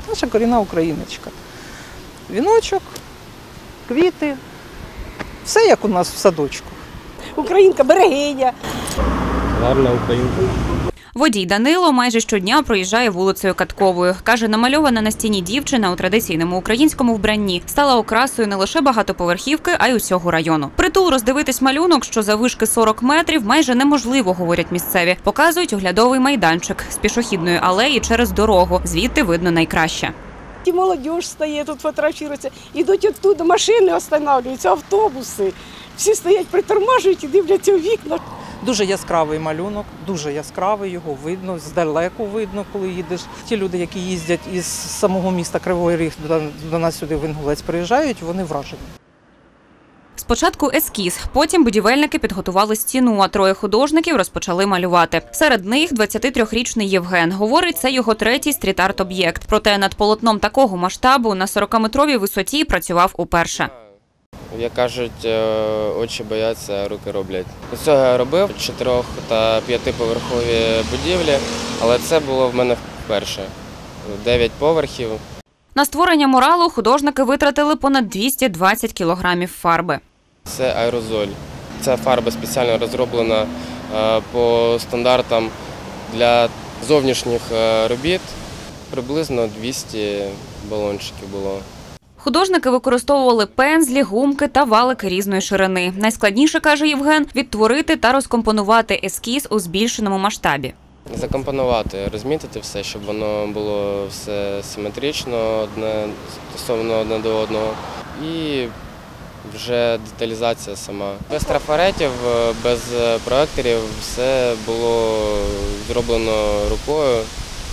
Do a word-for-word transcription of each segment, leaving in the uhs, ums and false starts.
Наша корінна україночка. Віночок, квіти, все як у нас в садочку. Українка, берегиня. Гарна українка. Водій Данило майже щодня проїжджає вулицею Катковою. Каже, намальована на стіні дівчина у традиційному українському вбранні стала окрасою не лише багатоповерхівки, а й усього району. Притул роздивитись малюнок, що заввишки сорок метрів, майже неможливо, говорять місцеві. Показують оглядовий майданчик з пішохідної алеї через дорогу. Звідти видно найкраще. І молодь стає, тут фотографується. Ідуть оттуда, машини останавливаються, автобуси. Всі стоять, притормажують і дивляться у вікна. Дуже яскравий малюнок, дуже яскравий, його видно, здалеку видно, коли їдеш. Ті люди, які їздять із самого міста Кривий Ріг до нас сюди в Інгулець приїжджають, вони вражені. Спочатку ескіз, потім будівельники підготували стіну, а троє художників розпочали малювати. Серед них двадцятитрирічний Євген. Говорить, це його третій стріт-арт-об'єкт. Проте над полотном такого масштабу на сорокаметровій висоті працював уперше. Як кажуть, очі бояться, руки роблять. З цього я робив чотирьох- та п'ятиповерхові будівлі, але це було в мене вперше. Дев'ять поверхів. На створення муралу художники витратили понад двісті двадцять кілограмів фарби. Це аерозоль. Ця фарба спеціально розроблена по стандартам для зовнішніх робіт. Приблизно двісті балончиків було. Художники використовували пензлі, гумки та валики різної ширини. Найскладніше, каже Євген, відтворити та розкомпонувати ескіз у збільшеному масштабі. Закомпонувати, розмітити все, щоб воно було все симетрично, одне, стосовно одне до одного. І вже деталізація сама. Без трафаретів, без проекторів все було зроблено рукою.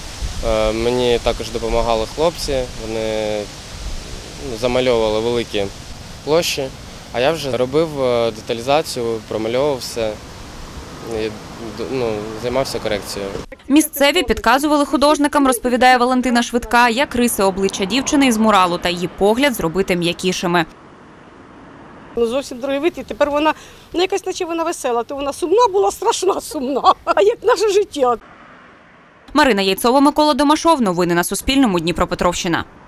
Мені також допомагали хлопці, вони замальовували великі площі, а я вже робив деталізацію, промальовував все, і, ну, займався корекцією. Місцеві підказували художникам, розповідає Валентина Швидка, як риси обличчя дівчини із муралу та її погляд зробити м'якішими. Ну, зовсім другий вид, і тепер вона, ну, якась наче вона весела, то вона сумна була, страшна сумна, а як наше життя. Марина Яйцова, Микола Домашов. Новини на Суспільному. Дніпропетровщина.